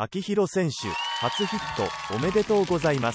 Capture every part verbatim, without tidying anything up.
秋広選手、初ヒットおめでとうございます。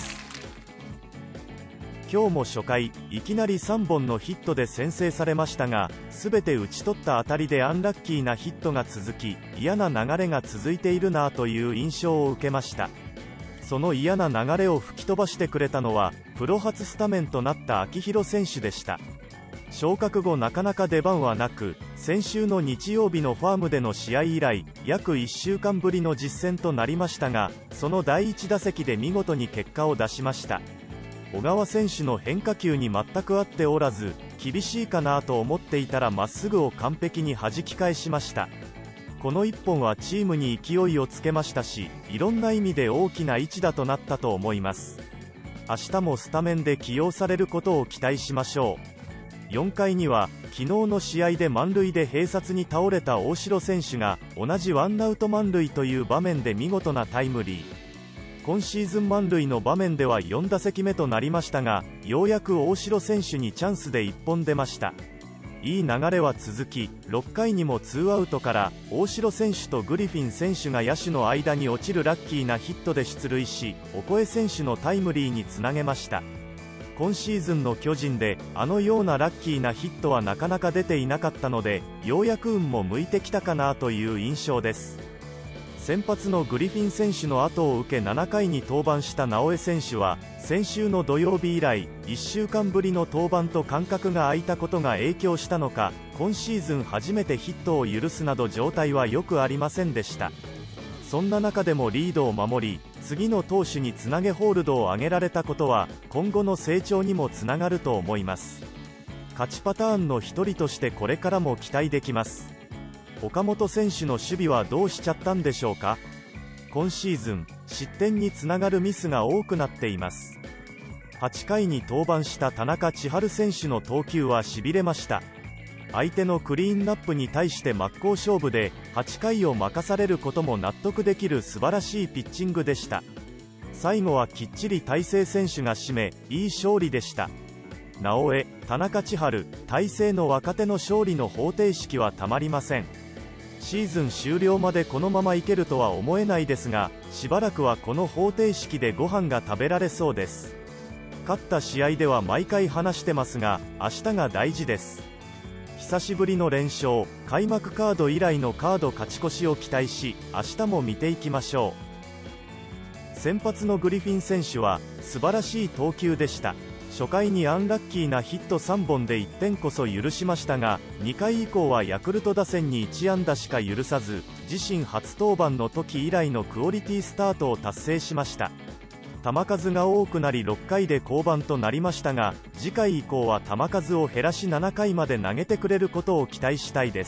今日も初回、いきなりさんぼんのヒットで先制されましたが、すべて打ち取った当たりでアンラッキーなヒットが続き、嫌な流れが続いているなぁという印象を受けました。その嫌な流れを吹き飛ばしてくれたのは、プロ初スタメンとなった秋広選手でした。昇格後なかなか出番はなく、先週の日曜日のファームでの試合以来、約いっしゅうかんぶりの実戦となりましたが、そのだいいち打席で見事に結果を出しました。小川選手の変化球に全く合っておらず、厳しいかなと思っていたらまっすぐを完璧に弾き返しました。このいっぽんはチームに勢いをつけましたし、いろんな意味で大きな一打となったと思います。明日もスタメンで起用されることを期待しましょう。よんかいには昨日の試合で満塁で併殺に倒れた大城選手が同じワンアウト満塁という場面で見事なタイムリー。今シーズン満塁の場面ではよん打席目となりましたが、ようやく大城選手にチャンスでいっぽん出ました。いい流れは続き、ろっかいにもツーアウトから大城選手とグリフィン選手が野手の間に落ちるラッキーなヒットで出塁し、オコエ選手のタイムリーにつなげました。今シーズンの巨人であのようなラッキーなヒットはなかなか出ていなかったので、ようやく運も向いてきたかなという印象です。先発のグリフィン選手の後を受けななかいに登板した直江選手は、先週の土曜日以来いっしゅうかんぶりの登板と間隔が空いたことが影響したのか、今シーズン初めてヒットを許すなど状態は良くありませんでした。そんな中でもリードを守り、次の投手につなげホールドを上げられたことは今後の成長にもつながると思います。勝ちパターンの一人としてこれからも期待できます。岡本選手の守備はどうしちゃったんでしょうか。今シーズン失点につながるミスが多くなっています。はちかいに登板した田中千晴選手の投球はしびれました。相手のクリーンナップに対して真っ向勝負ではちかいを任されることも納得できる素晴らしいピッチングでした。最後はきっちり大勢選手が締め、いい勝利でした。直江、田中千晴、大勢の若手の勝利の方程式はたまりません。シーズン終了までこのままいけるとは思えないですが、しばらくはこの方程式でご飯が食べられそうです。勝った試合では毎回話してますが、明日が大事です。久しぶりの連勝、開幕カード以来のカード勝ち越しを期待し、明日も見ていきましょう。先発のグリフィン選手は素晴らしい投球でした。初回にアンラッキーなヒットさんぼんでいってんこそ許しましたが、にかい以降はヤクルト打線にいち安打しか許さず、自身初登板の時以来のクオリティスタートを達成しました。球数が多くなりろっかいで降板となりましたが、次回以降は球数を減らしななかいまで投げてくれることを期待したいです。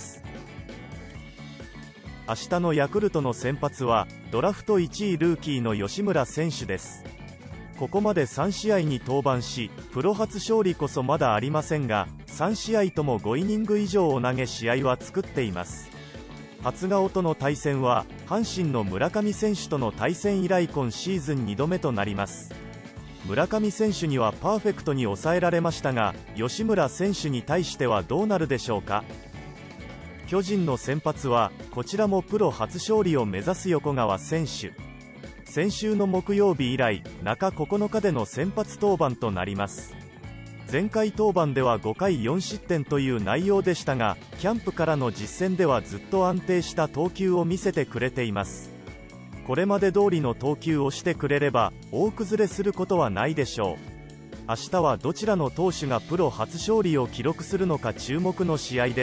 明日のヤクルトの先発はドラフトいちいルーキーの吉村選手です。ここまでさんしあいに登板し、プロ初勝利こそまだありませんが、さんしあいともごイニング以上を投げ試合は作っています。初顔との対戦は阪神の村上選手との対戦以来今シーズンにどめとなります。村上選手にはパーフェクトに抑えられましたが、吉村選手に対してはどうなるでしょうか。巨人の先発はこちらもプロ初勝利を目指す横川選手。先週の木曜日以来なかここのかでの先発登板となります。前回登板ではごかいよんしってんという内容でしたが、キャンプからの実戦ではずっと安定した投球を見せてくれています。これまで通りの投球をしてくれれば大崩れすることはないでしょう。明日はどちらの投手がプロ初勝利を記録するのか注目の試合です。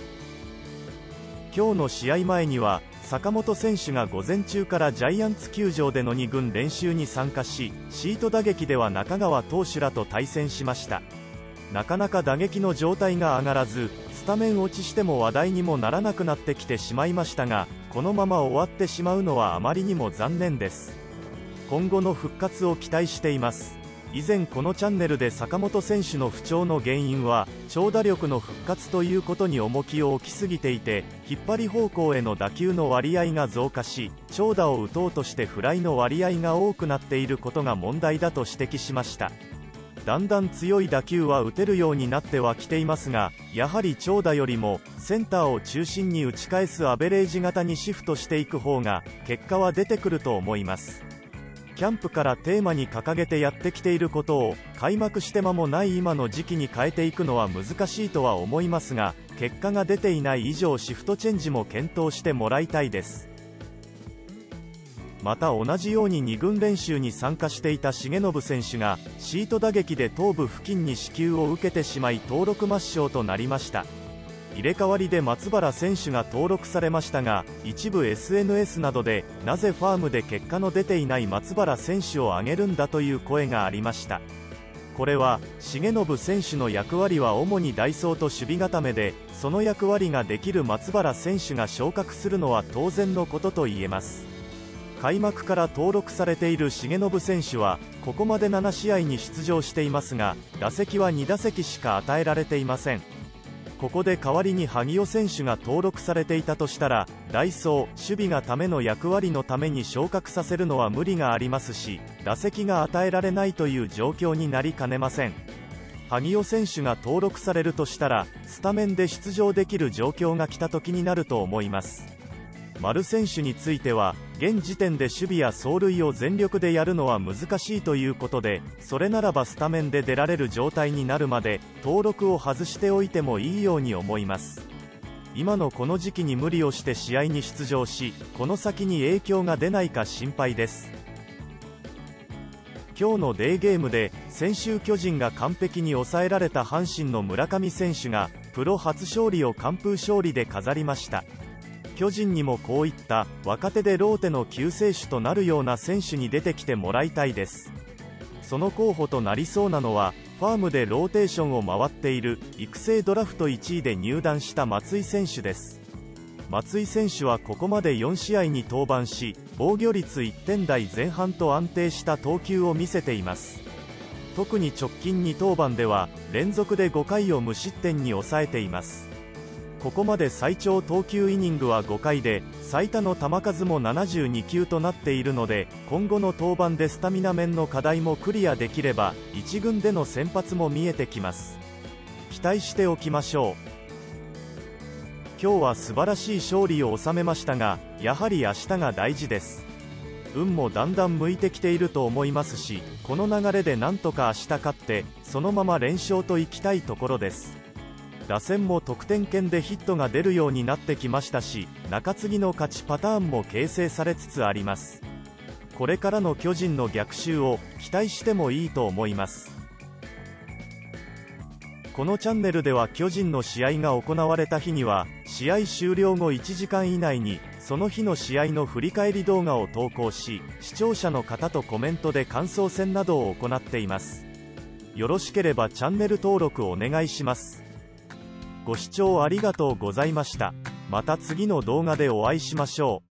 今日の試合前には坂本選手が午前中からジャイアンツ球場でのに軍練習に参加し、シート打撃では中川投手らと対戦しました。なかなか打撃の状態が上がらず、スタメン落ちしても話題にもならなくなってきてしまいましたが、このまま終わってしまうのはあまりにも残念です。今後の復活を期待しています。以前このチャンネルで坂本選手の不調の原因は長打力の復活ということに重きを置きすぎていて、引っ張り方向への打球の割合が増加し、長打を打とうとしてフライの割合が多くなっていることが問題だと指摘しました。 だんだん強い打球は打てるようになってはきていますが、やはり長打よりもセンターを中心に打ち返すアベレージ型にシフトしていく方が結果は出てくると思います。キャンプからテーマに掲げてやってきていることを開幕して間もない今の時期に変えていくのは難しいとは思いますが、結果が出ていない以上シフトチェンジも検討してもらいたいです。また同じようにに軍練習に参加していた重信選手がシート打撃で頭部付近に死球を受けてしまい登録抹消となりました。入れ替わりで松原選手が登録されましたが、一部 エスエヌエス などでなぜファームで結果の出ていない松原選手を挙げるんだという声がありました。これは重信選手の役割は主に代走と守備固めで、その役割ができる松原選手が昇格するのは当然のことと言えます。開幕から登録されている重信選手はここまでなな試合に出場していますが、打席はに打席しか与えられていません。ここで代わりに萩尾選手が登録されていたとしたら、代走、守備がための役割のために昇格させるのは無理がありますし、打席が与えられないという状況になりかねません。萩尾選手が登録されるとしたら、スタメンで出場できる状況が来た時になると思います。丸選手については現時点で守備や走塁を全力でやるのは難しいということで、それならばスタメンで出られる状態になるまで登録を外しておいてもいいように思います。今のこの時期に無理をして試合に出場し、この先に影響が出ないか心配です。今日のデーゲームで先週巨人が完璧に抑えられた阪神の村上選手がプロ初勝利を完封勝利で飾りました。巨人にもこういった若手でローテの救世主となるような選手に出てきてもらいたいです。その候補となりそうなのはファームでローテーションを回っている育成ドラフトいちいで入団した松井選手です。松井選手はここまでよん試合に登板し、防御率いってん台前半と安定した投球を見せています。特に直近に登板では連続でごかいを無失点に抑えています。ここまで最長投球イニングはごかいで、最多の球数もななじゅうに球となっているので、今後の登板でスタミナ面の課題もクリアできればいち軍での先発も見えてきます。期待しておきましょう。今日は素晴らしい勝利を収めましたが、やはり明日が大事です。運もだんだん向いてきていると思いますし、この流れでなんとか明日勝ってそのまま連勝といきたいところです。打線も得点圏でヒットが出るようになってきましたし、中継ぎの勝ちパターンも形成されつつあります。これからの巨人の逆襲を期待してもいいと思います。このチャンネルでは巨人の試合が行われた日には試合終了後いちじかん以内にその日の試合の振り返り動画を投稿し、視聴者の方とコメントで感想戦などを行っています。よろしければチャンネル登録お願いします。ご視聴ありがとうございました。また次の動画でお会いしましょう。